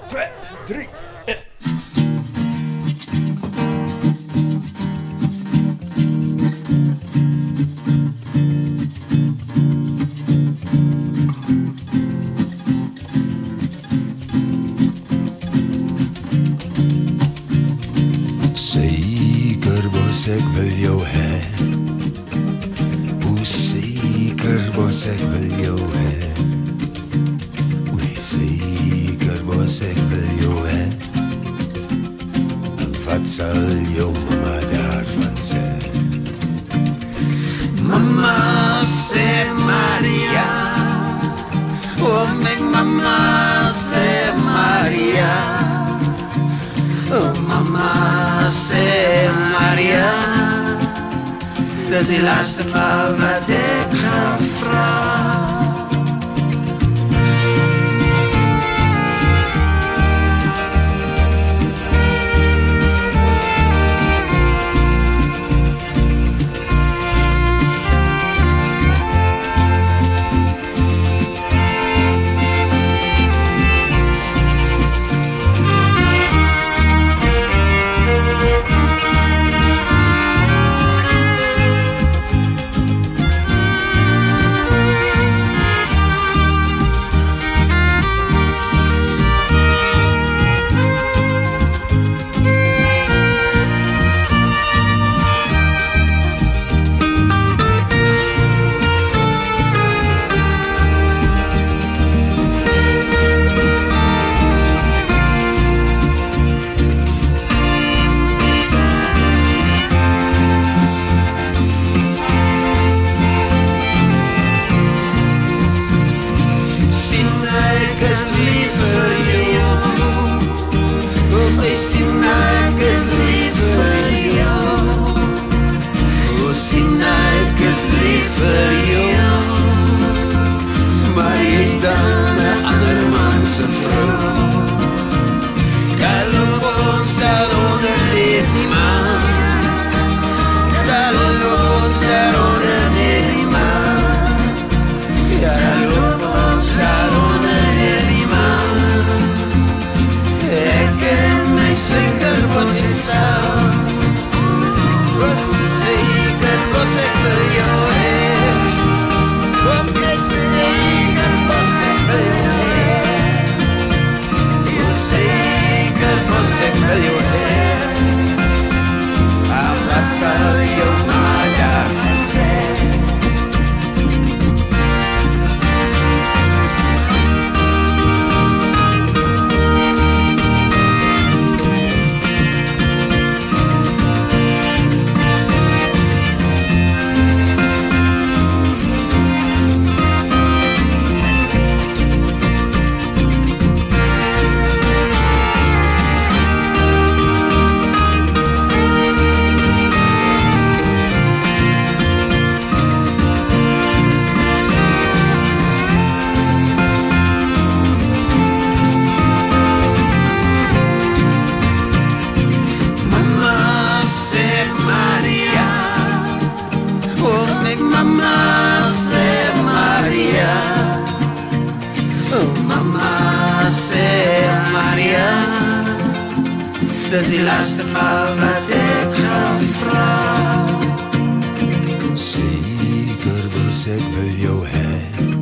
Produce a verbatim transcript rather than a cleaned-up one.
twee, drie. Zeker was ik wil jou hè. Hoe zeker was ik wil jou hè. Nee, zeker was ik wil jou hè. En wat zal jou mama daarvan zeggen? Mama se Maria, oh mijn mama se Maria. Oh mama se Maria, dat is die laatste maal wat ik ga vragen. Dat is die laatste maal wat ik ga vragen. Zeker was ik wil jou hè.